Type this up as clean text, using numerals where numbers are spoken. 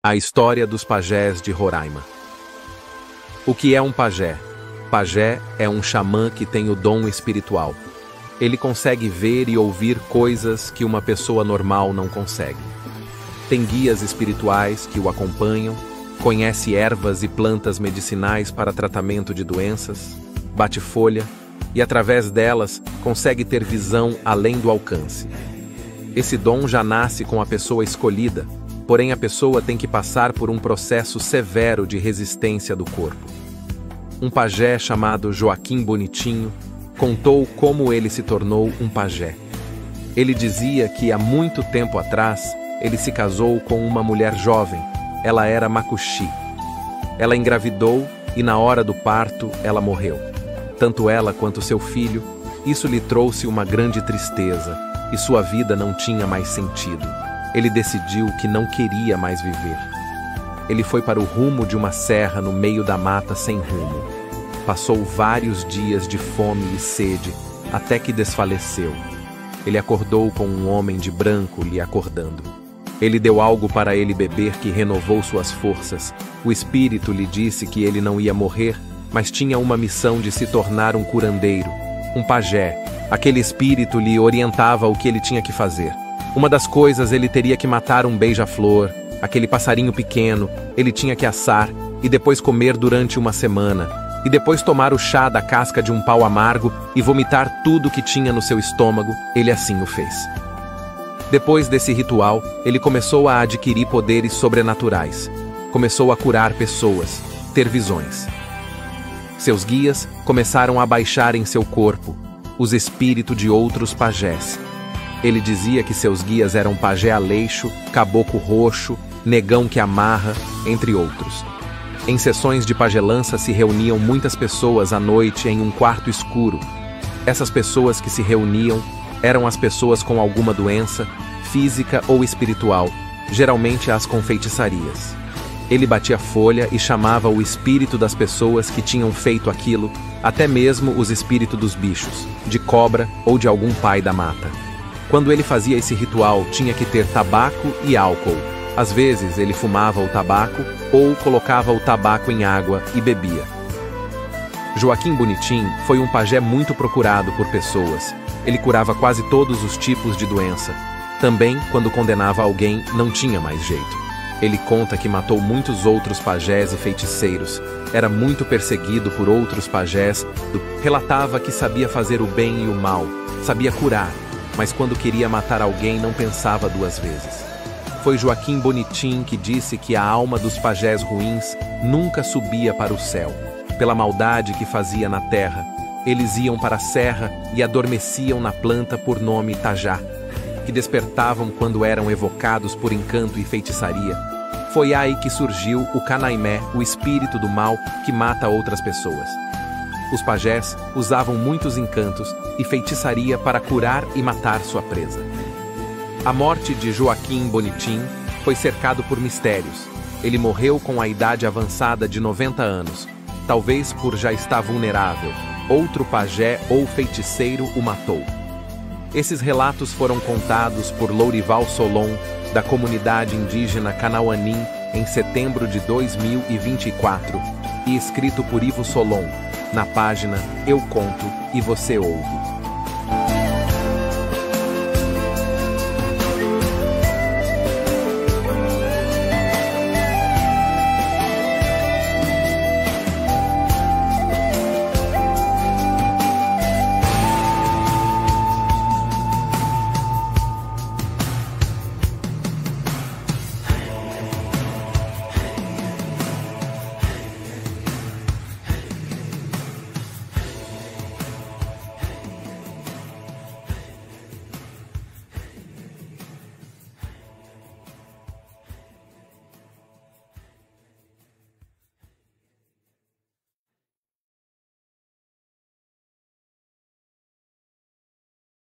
A história dos pajés de Roraima. O que é um pajé? Pajé é um xamã que tem o dom espiritual. Ele consegue ver e ouvir coisas que uma pessoa normal não consegue. Tem guias espirituais que o acompanham, conhece ervas e plantas medicinais para tratamento de doenças, bate folha e, através delas, consegue ter visão além do alcance. Esse dom já nasce com a pessoa escolhida, porém a pessoa tem que passar por um processo severo de resistência do corpo. Um pajé chamado Joaquim Bonitinho contou como ele se tornou um pajé. Ele dizia que há muito tempo atrás ele se casou com uma mulher jovem. Ela era macuxi. Ela engravidou e na hora do parto ela morreu. Tanto ela quanto seu filho. Isso lhe trouxe uma grande tristeza e sua vida não tinha mais sentido. Ele decidiu que não queria mais viver. Ele foi para o rumo de uma serra no meio da mata sem rumo. Passou vários dias de fome e sede, até que desfaleceu. Ele acordou com um homem de branco lhe acordando. Ele deu algo para ele beber que renovou suas forças. O espírito lhe disse que ele não ia morrer, mas tinha uma missão de se tornar um curandeiro, um pajé. Aquele espírito lhe orientava o que ele tinha que fazer. Uma das coisas, ele teria que matar um beija-flor, aquele passarinho pequeno, ele tinha que assar e depois comer durante uma semana, e depois tomar o chá da casca de um pau amargo e vomitar tudo que tinha no seu estômago. Ele assim o fez. Depois desse ritual, ele começou a adquirir poderes sobrenaturais. Começou a curar pessoas, ter visões. Seus guias começaram a baixar em seu corpo, os espíritos de outros pajés. Ele dizia que seus guias eram Pajé Aleixo, Caboclo Roxo, Negão que Amarra, entre outros. Em sessões de pajelança se reuniam muitas pessoas à noite em um quarto escuro. Essas pessoas que se reuniam eram as pessoas com alguma doença, física ou espiritual, geralmente as com feitiçarias. Ele batia folha e chamava o espírito das pessoas que tinham feito aquilo, até mesmo os espíritos dos bichos, de cobra ou de algum pai da mata. Quando ele fazia esse ritual, tinha que ter tabaco e álcool. Às vezes, ele fumava o tabaco ou colocava o tabaco em água e bebia. Joaquim Bonitinho foi um pajé muito procurado por pessoas. Ele curava quase todos os tipos de doença. Também, quando condenava alguém, não tinha mais jeito. Ele conta que matou muitos outros pajés e feiticeiros. Era muito perseguido por outros pajés. Relatava que sabia fazer o bem e o mal, sabia curar, mas quando queria matar alguém não pensava duas vezes. Foi Joaquim Bonitinho que disse que a alma dos pajés ruins nunca subia para o céu, pela maldade que fazia na terra. Eles iam para a serra e adormeciam na planta por nome Tajá, que despertavam quando eram evocados por encanto e feitiçaria. Foi aí que surgiu o Canaimé, o espírito do mal que mata outras pessoas. Os pajés usavam muitos encantos e feitiçaria para curar e matar sua presa. A morte de Joaquim Bonitinho foi cercado por mistérios. Ele morreu com a idade avançada de 90 anos, talvez por já estar vulnerável. Outro pajé ou feiticeiro o matou. Esses relatos foram contados por Lourival Solon, da comunidade indígena Kanauanin, em setembro de 2024, e escrito por Ivo Solon, na página Eu Conto e Você Ouve.